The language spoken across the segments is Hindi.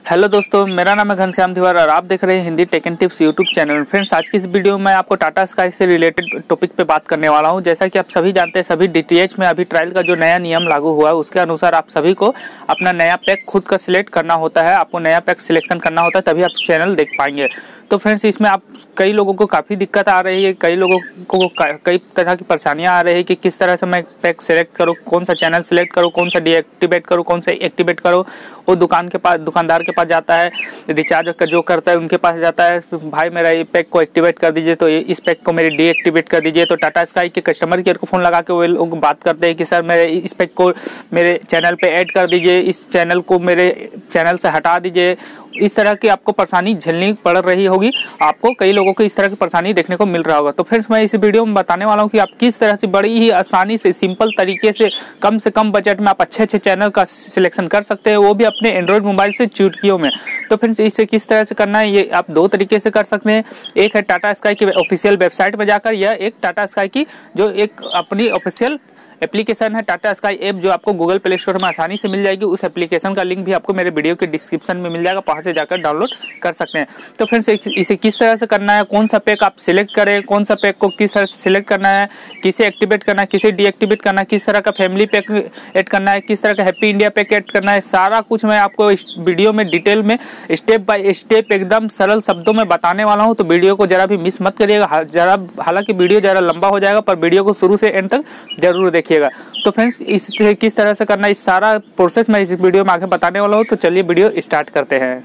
हेलो दोस्तों, मेरा नाम है घनश्याम तिवारी और आप देख रहे हैं Hindi tech and tips YouTube channel. Friends, आज की इस वीडियो में मैं आपको टाटा स्काई से रिलेटेड टॉपिक पे बात करने वाला हूं। जैसा कि आप सभी जानते हैं, सभी डीटीएच में अभी ट्रायल का जो नया नियम लागू हुआ है उसके अनुसार आप सभी को अपना नया पैक खुद का सिलेक्ट करना होता है। आपको नया पैक सिलेक्शन करना होता है, तभी आप चैनल देख पाएंगे। तो फ्रेंड्स, इसमें आप कई लोगों को काफ़ी दिक्कत आ रही है, कई लोगों को कई तरह की परेशानियां आ रही है कि किस तरह से मैं पैक सिलेक्ट करूं, कौन सा चैनल सिलेक्ट करूं, कौन सा डीएक्टिवेट करूं, कौन सा एक्टिवेट करूं। वो दुकानदार के पास जाता है, रिचार्ज का जो करता है उनके पास जाता है, भाई मेरा ये पैक को एक्टिवेट कर दीजिए, तो इस पैक को मेरे डीएक्टिवेट कर दीजिए। तो टाटा स्काई के कस्टमर केयर को फ़ोन लगा के वो लोग बात करते हैं कि सर मेरे इस पैक को मेरे चैनल पे ऐड कर दीजिए, इस चैनल को मेरे चैनल से हटा दीजिए। इस तरह की आपको परेशानी झेलनी पड़ रही होगी, आपको कई लोगों को इस तरह की परेशानी देखने को मिल रहा होगा। तो फ्रेंड्स, मैं इस वीडियो में बताने वाला हूं कि आप किस तरह से बड़ी ही आसानी से सिंपल तरीके से कम बजट में आप अच्छे चैनल का सिलेक्शन कर सकते हैं, वो भी अपने एंड्रॉयड मोबाइल से चुटकियों में। तो फ्रेंड्स, इसे किस तरह से करना है ये आप दो तरीके से कर सकते हैं। एक है टाटा स्काई की ऑफिशियल वेबसाइट में जाकर, या एक टाटा स्काई की जो एक अपनी ऑफिशियल एप्लीकेशन है टाटा स्काई ऐप, जो आपको गूगल प्ले स्टोर में आसानी से मिल जाएगी। उस एप्लीकेशन का लिंक भी आपको मेरे वीडियो के डिस्क्रिप्शन में मिल जाएगा, वहां से जाकर डाउनलोड कर सकते हैं। तो फ्रेंड्स, इसे किस तरह से करना है, कौन सा पैक आप सिलेक्ट करें, कौन सा पैक को किस तरह से सिलेक्ट करना है, किसे एक्टिवेट करना है, किसे डीएक्टिवेट करना है, किस तरह का फैमिली पैक ऐड करना है, किस तरह का हैप्पी इंडिया पैक ऐड करना है, सारा कुछ मैं आपको इस वीडियो में डिटेल में स्टेप बाय स्टेप एकदम सरल शब्दों में बताने वाला हूँ। तो वीडियो को जरा भी मिस मत करिएगा। हालांकि वीडियो जरा लंबा हो जाएगा, पर वीडियो को शुरू से एंड तक जरूर देखिएगा। तो फ्रेंड्स, इसे किस तरह से करना है, इस सारा प्रोसेस मैं इस वीडियो में आगे बताने वाला हूँ। तो चलिए वीडियो स्टार्ट करते हैं।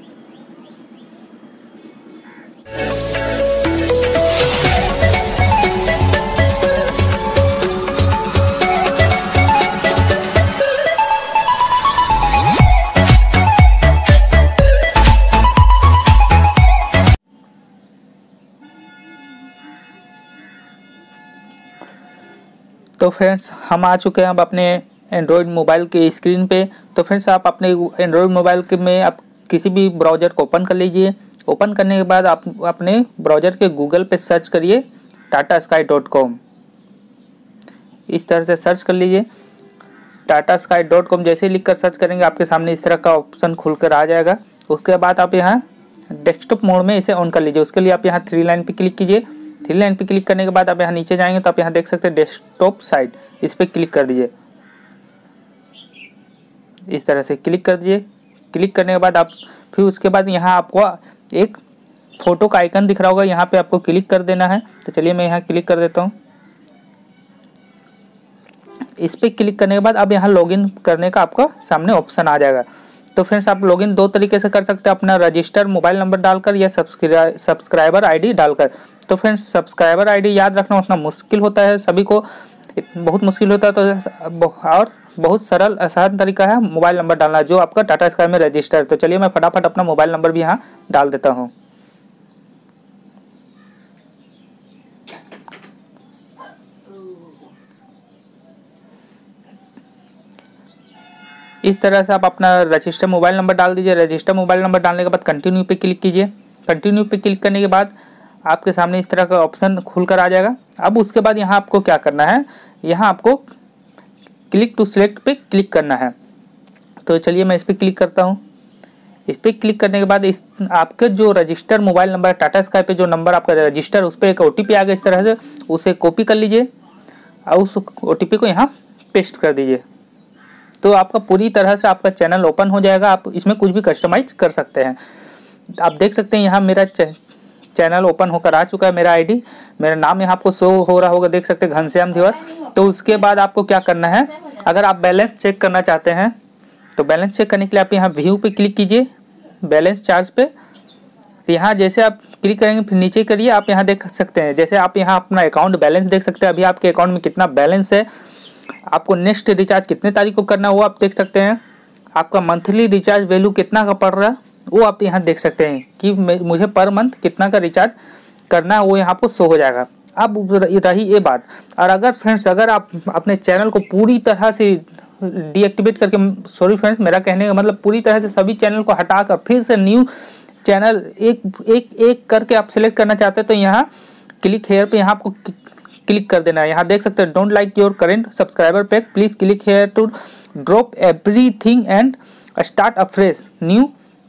तो फ्रेंड्स, हम आ चुके हैं अब अपने एंड्रॉयड मोबाइल के स्क्रीन पे। तो फ्रेंड्स, आप अपने एंड्रॉयड मोबाइल के में आप किसी भी ब्राउज़र को ओपन कर लीजिए। ओपन करने के बाद आप अपने ब्राउज़र के गूगल पे सर्च करिए tatasky.com। इस तरह से सर्च कर लीजिए tatasky.com। जैसे लिख कर सर्च करेंगे, आपके सामने इस तरह का ऑप्शन खुलकर आ जाएगा। उसके बाद आप यहाँ डेस्कटॉप मोड में इसे ऑन कर लीजिए। उसके लिए आप यहाँ थ्री लाइन पे क्लिक कीजिए। थ्री लाइन पे क्लिक करने के बाद आप यहाँ नीचे जाएंगे तो आप यहाँ देख सकते हैं डेस्कटॉप साइट, इस पर क्लिक कर दीजिए। इस तरह से क्लिक कर दीजिए। क्लिक करने के बाद आप फिर उसके बाद यहाँ आपको एक फोटो का आइकन दिख रहा होगा, यहाँ पे आपको क्लिक कर देना है। तो चलिए मैं यहाँ क्लिक कर देता हूँ। इस पर क्लिक करने के बाद अब यहाँ लॉगिन करने का आपका सामने ऑप्शन आ जाएगा। तो फ्रेंड्स, आप लॉगिन दो तरीके से कर सकते हैं, अपना रजिस्टर मोबाइल नंबर डालकर या सब्सक्राइबर आईडी डालकर। तो फ्रेंड्स, सब्सक्राइबर आईडी याद रखना उतना मुश्किल होता है, सभी को बहुत मुश्किल होता है। तो और बहुत सरल आसान तरीका है मोबाइल नंबर डालना, जो आपका टाटा स्काई में रजिस्टर है। तो चलिए मैं फटाफट अपना मोबाइल नंबर भी यहाँ डाल देता हूँ। इस तरह से आप अपना रजिस्टर मोबाइल नंबर डाल दीजिए। रजिस्टर मोबाइल नंबर डालने के बाद कंटिन्यू पे क्लिक कीजिए। कंटिन्यू पे क्लिक करने के बाद आपके सामने इस तरह का ऑप्शन खुलकर आ जाएगा। अब उसके बाद यहाँ आपको क्या करना है, यहाँ आपको क्लिक टू सिलेक्ट पे क्लिक करना है। तो चलिए मैं इस पर क्लिक करता हूँ। इस पर क्लिक करने के बाद इस आपके जो register mobile number Tata Sky पे जो नंबर आपका रजिस्टर, उस पर एक OTP आ गया। इस तरह से उसे कॉपी कर लीजिए और उस OTP को यहाँ पेस्ट कर दीजिए। तो आपका पूरी तरह से आपका चैनल ओपन हो जाएगा। आप इसमें कुछ भी कस्टमाइज कर सकते हैं। आप देख सकते हैं यहाँ मेरा चैनल ओपन होकर आ चुका है। मेरा आईडी, मेरा नाम यहाँ आपको शो हो रहा होगा, देख सकते हैं घनश्याम तिवारी। तो उसके बाद आपको क्या करना है, अगर आप बैलेंस चेक करना चाहते हैं तो बैलेंस चेक करने के लिए आप यहाँ व्यू पे क्लिक कीजिए, बैलेंस चार्ज पे। तो यहाँ जैसे आप क्लिक करेंगे फिर नीचे करिए, आप यहाँ देख सकते हैं, जैसे आप यहाँ अपना अकाउंट बैलेंस देख सकते हैं, अभी आपके अकाउंट में कितना बैलेंस है। आपको नेक्स्ट रिचार्ज कितने तारीख को करना है वो आप देख सकते हैं। आपका मंथली रिचार्ज वैल्यू कितना का पड़ रहा है वो आप यहाँ देख सकते हैं कि मुझे पर मंथ कितना का रिचार्ज करना है, वो यहाँ आपको शो हो जाएगा। अब रही ये बात, और अगर फ्रेंड्स अगर आप अपने चैनल को पूरी तरह से डीएक्टिवेट करके, सॉरी फ्रेंड्स, मेरा कहने का मतलब पूरी तरह से सभी चैनल को हटाकर फिर से न्यू चैनल एक करके आप सिलेक्ट करना चाहते हैं, तो यहाँ क्लिक हेयर पे यहाँ आपको क्लिक कर देना है। यहाँ देख सकते हैं, don't like your current subscriber pack, please click here to drop everything and start a fresh new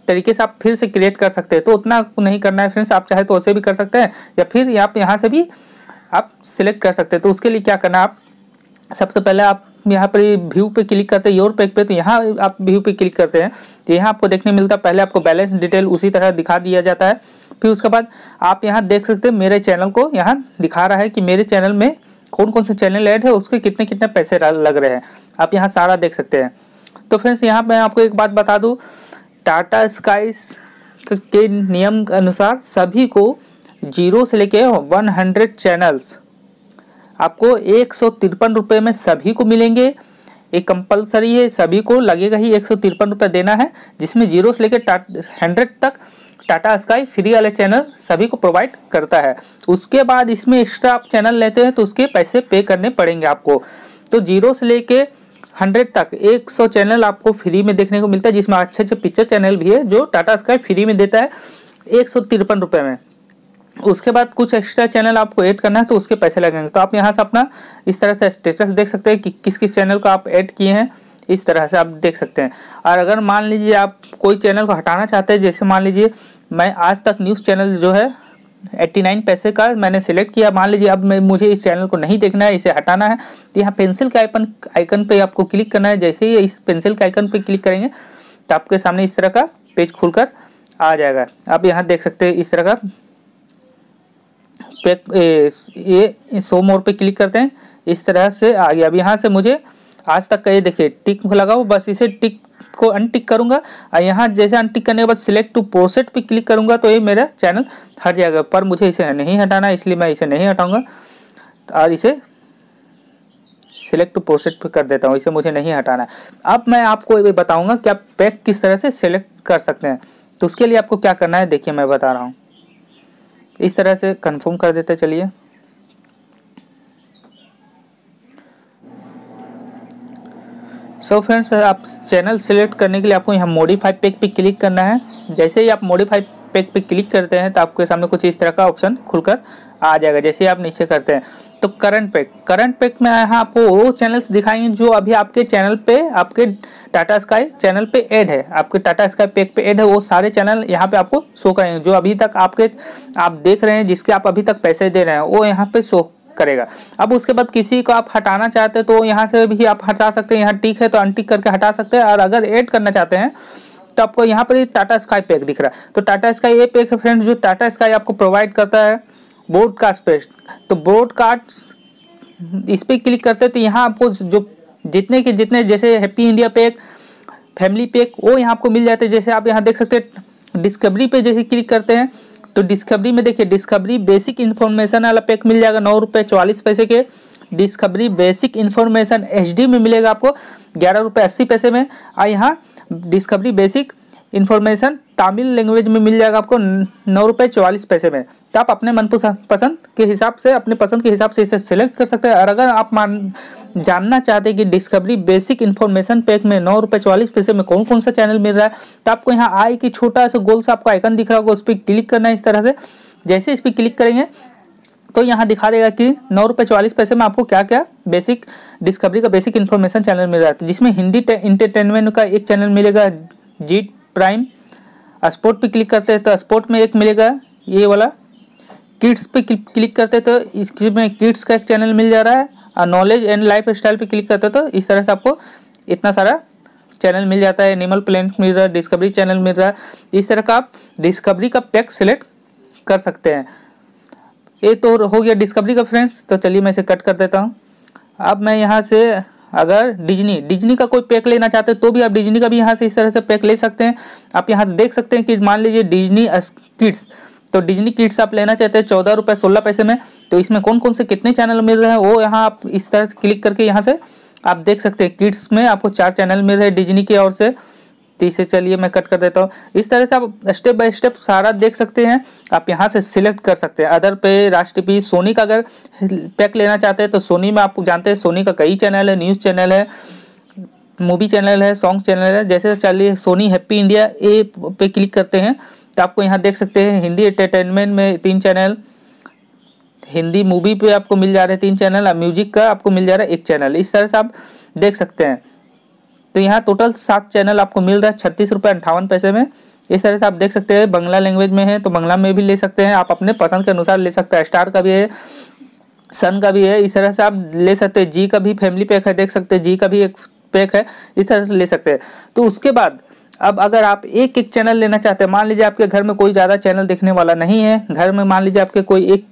तरीके से आप फिर से क्रिएट कर सकते हैं। तो उतना नहीं करना है फ्रेंड्स, आप चाहे तो वैसे भी कर सकते हैं या फिर आप यहाँ से भी आप सिलेक्ट कर सकते हैं। तो उसके लिए क्या करना है, आप सबसे पहले आप यहाँ पर व्यू पे क्लिक करते हैं, योर पैक पे, तो यहाँ आप व्यू पे क्लिक करते हैं तो यहाँ आपको देखने मिलता है, पहले आपको बैलेंस डिटेल उसी तरह दिखा दिया जाता है। फिर उसके बाद आप यहाँ देख सकते हैं मेरे चैनल को यहाँ दिखा रहा है कि मेरे चैनल में कौन कौन से चैनल ऐड है, उसके कितने कितने पैसे लग रहे हैं, आप यहाँ सारा देख सकते हैं। तो फ्रेंड्स यहाँ मैं आपको एक बात बता दूँ, टाटा स्काईज के नियम के अनुसार सभी को 0 से लेके 100 चैनल्स आपको 153 रुपये में सभी को मिलेंगे। एक कंपलसरी है, सभी को लगेगा ही 153 रुपये देना है, जिसमें 0 से लेकर 100 तक टाटा स्काई फ्री वाले चैनल सभी को प्रोवाइड करता है। उसके बाद इसमें एक्स्ट्रा आप चैनल लेते हैं तो उसके पैसे पे करने पड़ेंगे आपको। तो 0 से लेके 100 तक 100 चैनल आपको फ्री में देखने को मिलता है, जिसमें अच्छे अच्छे पिक्चर चैनल भी है जो टाटा स्काई फ्री में देता है 153 रुपये में। उसके बाद कुछ एक्स्ट्रा चैनल आपको ऐड करना है तो उसके पैसे लगेंगे। तो आप यहाँ से अपना इस तरह से स्टेटस देख सकते हैं कि किस किस चैनल को आप ऐड किए हैं, इस तरह से आप देख सकते हैं। और अगर मान लीजिए आप कोई चैनल को हटाना चाहते हैं, जैसे मान लीजिए मैं आज तक न्यूज़ चैनल जो है 89 पैसे का मैंने सिलेक्ट किया, मान लीजिए अब मुझे इस चैनल को नहीं देखना है, इसे हटाना है, तो यहाँ पेंसिल के आइकन पे आपको क्लिक करना है। जैसे ही इस पेंसिल के आइकन पे क्लिक करेंगे तो आपके सामने इस तरह का पेज खुलकर आ जाएगा। आप यहाँ देख सकते हैं इस तरह का ये शो मोर पे क्लिक करते हैं, इस तरह से आ गया। अब यहाँ से मुझे आज तक का ये देखिए टिक लगा हो, बस इसे टिक को अनटिक करूंगा और यहाँ जैसे अनटिक करने के बाद सिलेक्ट टू प्रोसेट पे क्लिक करूंगा तो ये मेरा चैनल हट जाएगा। पर मुझे इसे नहीं हटाना, इसलिए मैं इसे नहीं हटाऊंगा और इसे सिलेक्ट टू प्रोसेट पे कर देता हूँ, इसे मुझे नहीं हटाना है। अब मैं आपको ये बताऊंगा कि आप पैक किस तरह से सिलेक्ट कर सकते हैं। तो उसके लिए आपको क्या करना है देखिए मैं बता रहा हूँ। इस तरह से कंफर्म कर देते चलिए। सो फ्रेंड्स, आप चैनल सिलेक्ट करने के लिए आपको यहाँ मॉडिफाई पैक पे क्लिक करना है। जैसे ही आप मॉडिफाई पैक पे क्लिक करते हैं तो आपके सामने कुछ इस तरह का ऑप्शन खुलकर आ जाएगा। जैसे ही आप नीचे करते हैं तो करंट पैक में यहाँ आपको वो चैनल्स दिखाएंगे जो अभी आपके चैनल पे, आपके टाटा स्काई चैनल पे ऐड है, आपके टाटा स्काई पैक पे ऐड है, वो सारे चैनल यहाँ पे आपको शो करेंगे जो अभी तक आप देख रहे हैं, जिसके आप अभी तक पैसे दे रहे हैं, वो यहाँ पे शो करेगा। अब उसके बाद किसी को आप हटाना चाहते हैं तो यहाँ से भी आप हटा सकते हैं, यहाँ टिक है तो अनटिक करके हटा सकते हैं। और अगर ऐड करना चाहते हैं तो आपको यहाँ पर टाटा स्काई पैक दिख रहा है, तो टाटा स्काई ये पैक है फ्रेंड्स जो टाटा स्काई आपको प्रोवाइड करता है ब्रॉडकास्ट पे। तो ब्रॉडकास्ट इस पर क्लिक करते हैं तो यहाँ आपको जो जितने के जितने जैसे happy India pack, family pack, वो यहाँ आपको मिल जाते हैं। जैसे आप यहाँ देख सकते हैं डिस्कवरी पे जैसे क्लिक करते हैं तो डिस्कवरी में देखिए डिस्कवरी बेसिक इन्फॉर्मेशन वाला पैक मिल जाएगा 9 रुपये 44 पैसे के। डिस्कवरी बेसिक इन्फॉर्मेशन HD में मिलेगा आपको 11 रुपये 80 पैसे में। और यहाँ Discovery basic information Tamil language में मिल जाएगा आपको 9 रुपये 44 पैसे में। तो आप अपने मन पसंद के हिसाब से, अपने पसंद के हिसाब से इसे सिलेक्ट कर सकते हैं। और अगर आप जानना चाहते हैं कि डिस्कवरी बेसिक इन्फॉर्मेशन पैक में 9 रुपये 44 पैसे में कौन कौन सा चैनल मिल रहा है, तो आपको यहाँ आई की छोटा सा गोल सा आपको आइकन दिख रहा होगा, उस पर क्लिक करना है इस तरह से। जैसे इस पर क्लिक करेंगे तो यहाँ दिखा देगा कि 9 रुपये 44 पैसे में आपको क्या क्या बेसिक डिस्कवरी का बेसिक इन्फॉर्मेशन चैनल मिल रहा है। तो जिसमें हिंदी इंटरटेनमेंट का एक चैनल मिलेगा जी प्राइम। स्पोर्ट पे क्लिक करते हैं तो स्पोर्ट में एक मिलेगा ये वाला। किड्स पे क्लिक करते हैं तो इसमें किड्स का एक चैनल मिल जा रहा है। और नॉलेज एंड लाइफ स्टाइल पे क्लिक करते हैं तो इस तरह से आपको इतना सारा चैनल मिल जाता है। एनिमल प्लेनेट मिल रहा है, डिस्कवरी चैनल मिल रहा है। इस तरह का आप डिस्कवरी का पैक सिलेक्ट कर सकते हैं। ये तो हो गया डिस्कवरी का फ्रेंड्स। तो चलिए मैं इसे कट कर देता हूँ। अब मैं यहाँ से अगर डिज्नी का कोई पैक लेना चाहते हैं तो भी आप डिज्नी का भी यहाँ से इस तरह से पैक ले सकते हैं। आप यहाँ देख सकते हैं कि मान लीजिए डिज्नी किड्स, तो डिज्नी किड्स आप लेना चाहते हैं 14 रुपये 16 पैसे में। तो इसमें कौन कौन से कितने चैनल मिल रहे हैं वो यहाँ आप इस तरह से क्लिक करके यहाँ से आप देख सकते हैं। किड्स में आपको 4 चैनल मिल रहे हैं डिज्नी की ओर से। तो इसे चलिए मैं कट कर देता हूँ। इस तरह से आप स्टेप बाय स्टेप सारा देख सकते हैं। आप यहाँ से सिलेक्ट कर सकते हैं। अदर पे, राष्ट्र टीवी, सोनी का अगर पैक लेना चाहते हैं तो सोनी में आप जानते हैं सोनी का कई चैनल है, न्यूज़ चैनल है, मूवी चैनल है, सॉन्ग चैनल है। जैसे चलिए सोनी हैप्पी इंडिया ए पे क्लिक करते हैं तो आपको यहाँ देख सकते हैं हिंदी एंटरटेनमेंट में 3 चैनल, हिंदी मूवी पे आपको मिल जा रहे हैं 3 चैनल, और म्यूजिक का आपको मिल जा रहा है 1 चैनल। इस तरह से आप देख सकते हैं। तो यहाँ टोटल 7 चैनल आपको मिल रहा है 36 रुपये 58 पैसे में। इस तरह से आप देख सकते हैं। बांग्ला लैंग्वेज में है तो बांग्ला में भी ले सकते हैं, आप अपने पसंद के अनुसार ले सकते हैं। स्टार का भी है, सन का भी है, इस तरह से आप ले सकते हैं। जी का भी फैमिली पैक है, देख सकते हैं जी का भी एक पैक है, इस तरह से ले सकते हैं। तो उसके बाद अब अगर आप एक एक चैनल लेना चाहते हैं, मान लीजिए आपके घर में कोई ज़्यादा चैनल देखने वाला नहीं है, घर में मान लीजिए आपके कोई एक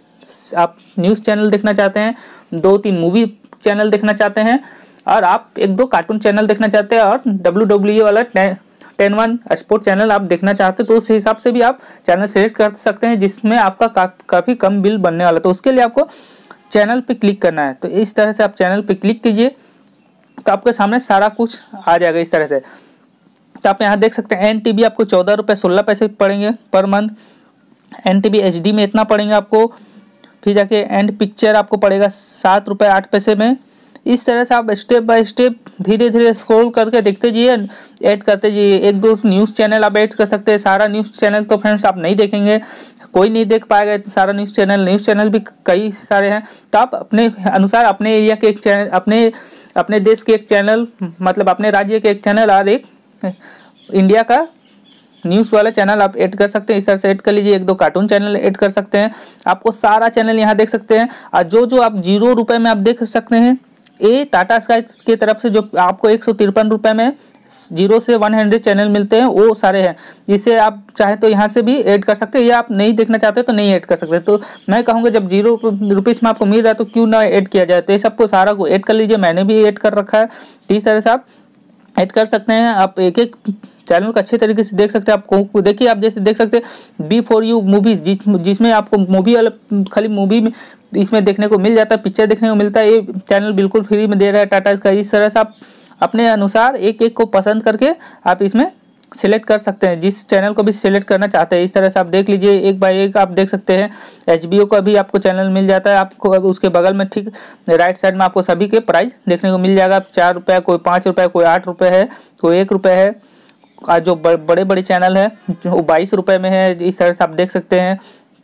आप न्यूज़ चैनल देखना चाहते हैं, 2-3 मूवी चैनल देखना चाहते हैं, और आप 1-2 कार्टून चैनल देखना चाहते हैं, और WWE वाला 10-1 स्पोर्ट चैनल आप देखना चाहते हैं, तो उस हिसाब से भी आप चैनल सेलेक्ट कर सकते हैं जिसमें आपका काफ़ी कम बिल बनने वाला है। तो उसके लिए आपको चैनल पे क्लिक करना है। तो इस तरह से आप चैनल पे क्लिक कीजिए तो आपके सामने सारा कुछ आ जाएगा इस तरह से। तो आप यहाँ देख सकते हैं NTB आपको 14 रुपये 16 पैसे पड़ेंगे पर मंथ। NTB HD में इतना पड़ेंगे आपको। फिर जाके एंड पिक्चर आपको पड़ेगा 7 रुपये 8 पैसे में। इस तरह से आप स्टेप बाय स्टेप धीरे धीरे स्क्रॉल करके देखते जाइए, ऐड करते जाइए। 1-2 न्यूज़ चैनल आप ऐड कर सकते हैं। सारा न्यूज़ चैनल तो फ्रेंड्स आप नहीं देखेंगे, कोई नहीं देख पाएगा सारा न्यूज़ चैनल भी कई सारे हैं। तो आप अपने अनुसार अपने एरिया के एक चैनल, अपने देश के एक चैनल, मतलब अपने राज्य के एक चैनल और एक इंडिया का न्यूज़ वाला चैनल आप ऐड कर सकते हैं। इस तरह से ऐड कर लीजिए। 1-2 कार्टून चैनल ऐड कर सकते हैं। आपको सारा चैनल यहाँ देख सकते हैं। और जो आप 0 रुपये में आप देख सकते हैं, ये टाटा स्काई की तरफ से जो आपको 153 रुपये में 0 से 100 चैनल मिलते हैं, वो सारे हैं। इसे आप चाहे तो यहाँ से भी ऐड कर सकते हैं, या आप नहीं देखना चाहते तो नहीं ऐड कर सकते। तो मैं कहूँगा जब 0 रुपीज़ में आपको मिल रहा है तो क्यों ना ऐड किया जाए। तो ये सबको सारा को ऐड कर लीजिए। मैंने भी ऐड कर रखा है। तो इस तरह से आप ऐड कर सकते हैं। आप एक एक चैनल को अच्छे तरीके से देख सकते हैं। आपको देखिए, आप जैसे देख सकते हैं B4U मूवीज़, जिसमें आपको मूवी वाला खाली मूवी में इसमें देखने को मिल जाता है, पिक्चर देखने को मिलता है। ये चैनल बिल्कुल फ्री में दे रहा है टाटा का। इस तरह से आप अपने अनुसार एक एक को पसंद करके आप इसमें सिलेक्ट कर सकते हैं, जिस चैनल को भी सिलेक्ट करना चाहते हैं। इस तरह से आप देख लीजिए, एक बाय एक आप देख सकते हैं। HBO का भी आपको चैनल मिल जाता है। आपको उसके बगल में ठीक राइट साइड में आपको सभी के प्राइस देखने को मिल जाएगा। 4 रुपये, कोई 5 रुपये, कोई 8 रुपये है, कोई 1 रुपये है। और जो बड़े बड़े चैनल है वो 22 रुपये में है। इस तरह से आप देख सकते हैं।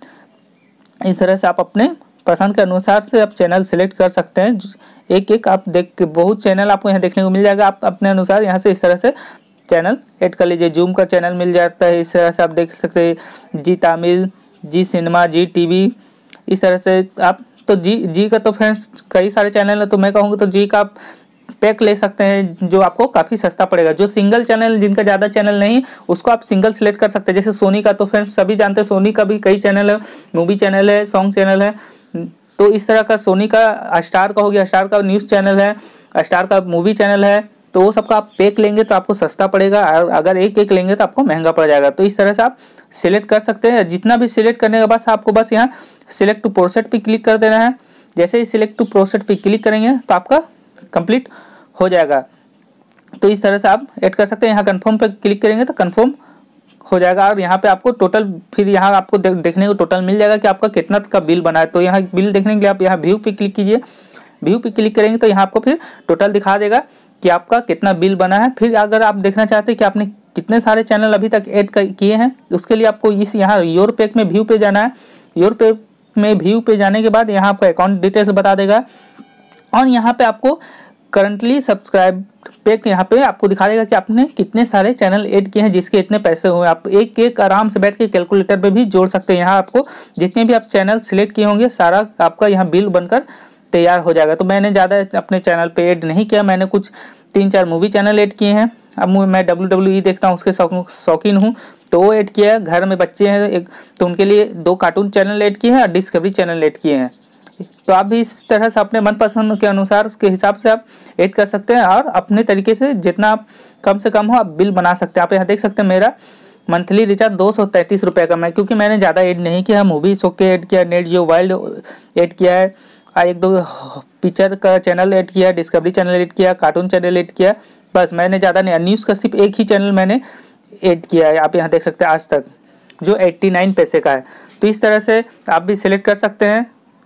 इस तरह से आप अपने पसंद के अनुसार से आप चैनल सेलेक्ट कर सकते हैं। एक एक आप देख के बहुत चैनल आपको यहाँ देखने को मिल जाएगा। आप अपने अनुसार यहाँ से इस तरह से चैनल ऐड कर लीजिए। जूम का चैनल मिल जाता है। इस तरह से आप देख सकते हैं जी तमिल, जी सिनेमा, जी TV। इस तरह से आप तो जी का तो फ्रेंड्स कई सारे चैनल है, तो मैं कहूँगा तो जी का आप पैक ले सकते हैं, जो आपको काफ़ी सस्ता पड़ेगा। जो सिंगल चैनल, जिनका ज़्यादा चैनल नहीं, उसको आप सिंगल सेलेक्ट कर सकते हैं। जैसे सोनी का तो फ्रेंड्स सभी जानते हैं, सोनी का भी कई चैनल है, मूवी चैनल है, सॉन्ग चैनल है। तो इस तरह का सोनी का स्टार का हो गया, स्टार का न्यूज़ चैनल है, स्टार का मूवी चैनल है। तो वो सबका आप पैक लेंगे तो आपको सस्ता पड़ेगा, और अगर एक एक लेंगे तो आपको महंगा पड़ जाएगा। तो इस तरह से आप सिलेक्ट कर सकते हैं। जितना भी सिलेक्ट करने के बाद आपको बस यहाँ सिलेक्ट टू प्रोसेड पे क्लिक कर देना है। जैसे ही सिलेक्ट टू प्रोसेड पे क्लिक करेंगे तो आपका कंप्लीट हो जाएगा। तो इस तरह से आप ऐड कर सकते हैं। यहाँ कन्फर्म पे क्लिक करेंगे तो कन्फर्म हो जाएगा, और यहाँ पे आपको टोटल, फिर यहाँ आपको देखने को टोटल मिल जाएगा कि आपका कितना का बिल बना है। तो यहाँ बिल देखने के लिए आप यहाँ व्यू पे क्लिक कीजिए। व्यू पे क्लिक करेंगे तो यहाँ आपको फिर टोटल दिखा देगा कि आपका कितना बिल बना है। फिर अगर आप देखना चाहते हैं कि आपने कितने सारे चैनल अभी तक ऐड किए हैं, उसके लिए आपको इस यहाँ योर पैक में व्यू पे जाना है। योर पैक में व्यू पे जाने के बाद यहाँ आपका अकाउंट डिटेल्स बता देगा, और यहाँ पे आपको करंटली सब्सक्राइब पैक यहाँ पे आपको दिखा देगा कि आपने कितने सारे चैनल ऐड किए हैं, जिसके इतने पैसे हुए। आप एक एक आराम से बैठ के कैलकुलेटर पे भी जोड़ सकते हैं। यहाँ आपको जितने भी आप चैनल सिलेक्ट किए होंगे, सारा आपका यहाँ बिल बनकर तैयार हो जाएगा। तो मैंने ज़्यादा अपने चैनल पे ऐड नहीं किया, मैंने कुछ 3-4 मूवी चैनल ऐड किए हैं। अब मैं WWE देखता हूँ, उसके शौकीन हूँ, तो वो ऐड किया है। घर में बच्चे हैं एक, तो उनके लिए 2 कार्टून चैनल ऐड किए हैं और डिस्कवरी चैनल ऐड किए हैं। तो आप भी इस तरह से अपने मनपसंद के अनुसार, उसके हिसाब से आप ऐड कर सकते हैं, और अपने तरीके से जितना आप कम से कम हो आप बिल बना सकते हैं। आप यहाँ देख सकते हैं मेरा मंथली रिचार्ज 233 रुपये का, मैं क्योंकि मैंने ज़्यादा ऐड नहीं किया। मूवी शो के ऐड किया, नेट जियो वाइल्ड ऐड किया है, 1-2 पिक्चर का चैनल ऐड किया, डिस्कवरी चैनल ऐड किया, कार्टून चैनल ऐड किया, बस। मैंने ज़्यादा नहीं, न्यूज़ का सिर्फ एक ही चैनल मैंने ऐड किया है। आप यहाँ देख सकते हैं आज तक, जो 89 पैसे का है। तो इस तरह से आप भी सिलेक्ट कर सकते हैं,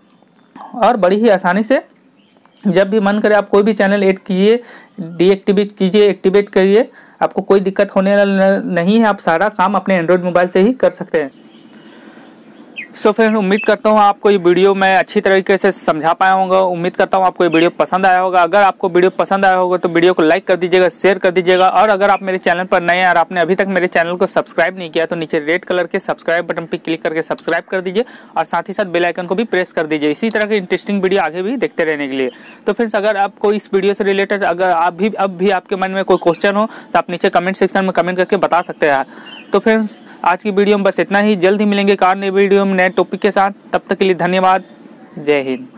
और बड़ी ही आसानी से जब भी मन करे आप कोई भी चैनल ऐड कीजिए, डीएक्टिवेट कीजिए, एक्टिवेट करिए, आपको कोई दिक्कत होने वाला नहीं है। आप सारा काम अपने एंड्रॉयड मोबाइल से ही कर सकते हैं। सो फिर उम्मीद करता हूँ आपको ये वीडियो मैं अच्छी तरीके से समझा पाया होगा। उम्मीद करता हूँ आपको ये वीडियो पसंद आया होगा। अगर आपको वीडियो पसंद आया होगा तो वीडियो को लाइक कर दीजिएगा, शेयर कर दीजिएगा। और अगर आप मेरे चैनल पर नए हैं और आपने अभी तक मेरे चैनल को सब्सक्राइब नहीं किया तो नीचे रेड कलर के सब्सक्राइब बटन पर क्लिक करके सब्सक्राइब कर दीजिए और साथ ही साथ बेल आइकन को भी प्रेस कर दीजिए इसी तरह की इंटरेस्टिंग वीडियो आगे भी देखते रहने के लिए। तो फ्रेंड्स, अगर आपको इस वीडियो से रिलेटेड अगर अब भी आपके मन में कोई क्वेश्चन हो तो आप नीचे कमेंट सेक्शन में कमेंट करके बता सकते हैं। तो फ्रेंड्स, आज की वीडियो में बस इतना ही। जल्द ही मिलेंगे एक और नई वीडियो में नए टॉपिक के साथ। तब तक के लिए धन्यवाद। जय हिंद।